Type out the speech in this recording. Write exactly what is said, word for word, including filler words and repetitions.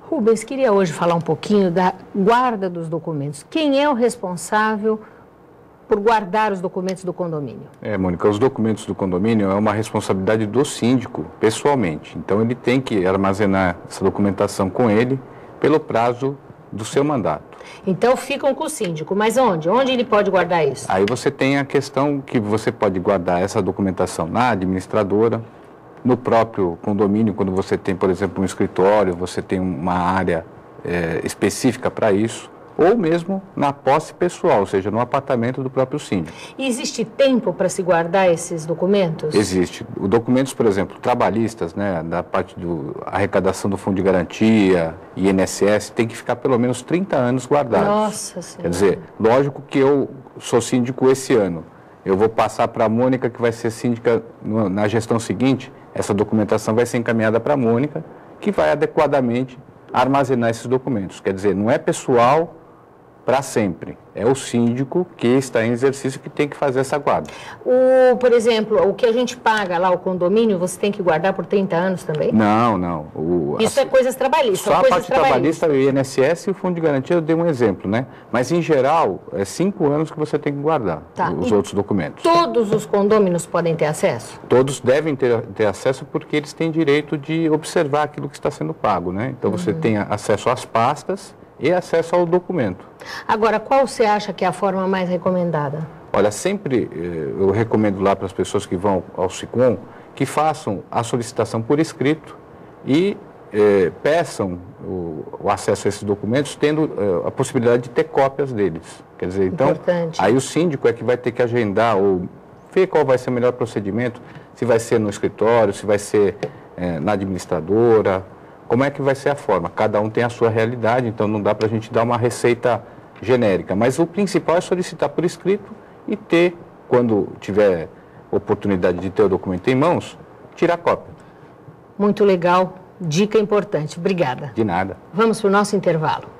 Rubens, queria hoje falar um pouquinho da guarda dos documentos. Quem é o responsável por guardar os documentos do condomínio? É, Mônica, os documentos do condomínio é uma responsabilidade do síndico, pessoalmente. Então, ele tem que armazenar essa documentação com ele pelo prazo do seu mandato. Então, ficam com o síndico, mas onde? Onde ele pode guardar isso? Aí você tem a questão que você pode guardar essa documentação na administradora, no próprio condomínio, quando você tem, por exemplo, um escritório, você tem uma área é, específica para isso, ou mesmo na posse pessoal, ou seja, no apartamento do próprio síndico. E existe tempo para se guardar esses documentos? Existe. Os documentos, por exemplo, trabalhistas, né, da parte da arrecadação do Fundo de Garantia, I N S S, tem que ficar pelo menos trinta anos guardados. Nossa Senhora. Quer dizer, lógico que eu sou síndico esse ano, eu vou passar para a Mônica, que vai ser síndica no, na gestão seguinte, essa documentação vai ser encaminhada para a Mônica, que vai adequadamente armazenar esses documentos. Quer dizer, não é pessoal para sempre. É o síndico que está em exercício que tem que fazer essa guarda. O, por exemplo, o que a gente paga lá, o condomínio, você tem que guardar por trinta anos também? Não, não. O, Isso a, é coisas trabalhistas. Só a coisas parte trabalhista, o I N S S e o Fundo de Garantia, eu dei um exemplo, né? Mas, em geral, é cinco anos que você tem que guardar tá. os e outros documentos. Todos os condôminos podem ter acesso? Todos devem ter, ter acesso porque eles têm direito de observar aquilo que está sendo pago, né? Então, uhum. você tem acesso às pastas e acesso ao documento. Agora, qual você acha que é a forma mais recomendada? Olha, sempre eu recomendo lá para as pessoas que vão ao SICOM que façam a solicitação por escrito e eh, peçam o, o acesso a esses documentos, tendo eh, a possibilidade de ter cópias deles. Quer dizer, então, Importante. Aí o síndico é que vai ter que agendar ou ver qual vai ser o melhor procedimento, se vai ser no escritório, se vai ser eh, na administradora. Como é que vai ser a forma? Cada um tem a sua realidade, então não dá para a gente dar uma receita genérica. Mas o principal é solicitar por escrito e ter, quando tiver oportunidade de ter o documento em mãos, tirar cópia. Muito legal, dica importante. Obrigada. De nada. Vamos para o nosso intervalo.